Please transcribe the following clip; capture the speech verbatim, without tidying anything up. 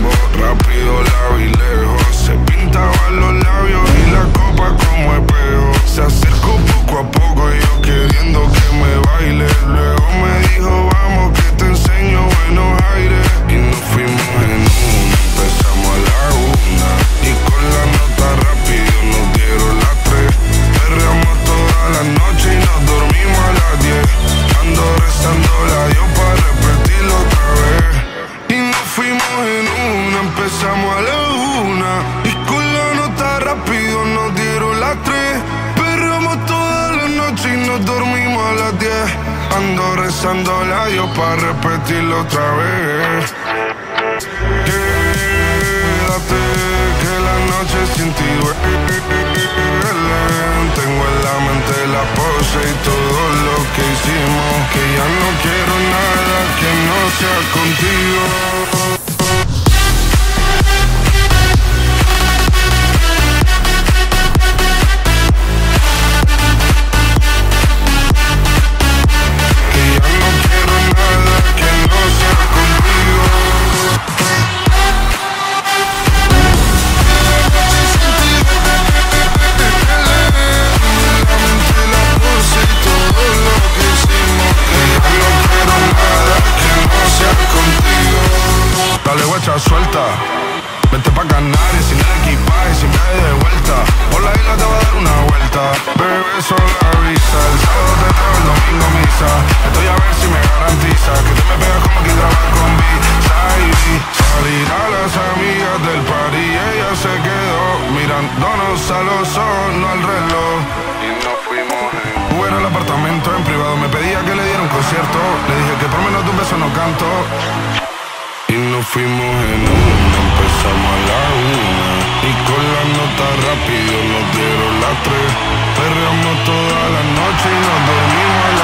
rápido la vi lejos. Se pintaban los labios y la copa como espejo. Se acercó poco a poco y yo queriendo que me baile. Luego me dijo vamos que te enseño buenos aires. Y nos fuimos en una, empezamos a la una. Y con la nota rápido nos dieron las tres. Perreamos toda la noche y nos dormimos a las diez. Ando rezando la Dios para repetirlo otra vez. Y nos fuimos en una, empezamos a la una. Y con la nota rápido nos dieron las tres. Perreamos toda la noche y nos dormimos a las diez. Ando rezando la Dios para repetirlo otra vez. Quédate que la noche sin ti duele. Tengo en la mente la pose y todo lo que hicimos. Que ya no quiero nada que no sea contigo. Dale guacha, suelta. Vente pa' Canarias sin el equipaje, sin viaje de vuelta. Por la isla te va a dar una vuelta. Bebé, solo avisa. El sábado te traigo, el domingo misa. Estoy a ver si me garantiza que te me pegas como que trabajas con visa. Y salir a las amigas del party, ella se quedó mirándonos a los ojos, no al reloj. Y nos fuimos en fuera al apartamento en privado. Me pedía que le diera un concierto. Le dije que por menos de un beso no canto. Y nos fuimos en una, empezamos a la una. Y con la nota rápido nos dieron las tres. Perreamos toda la noche y nos dormimos a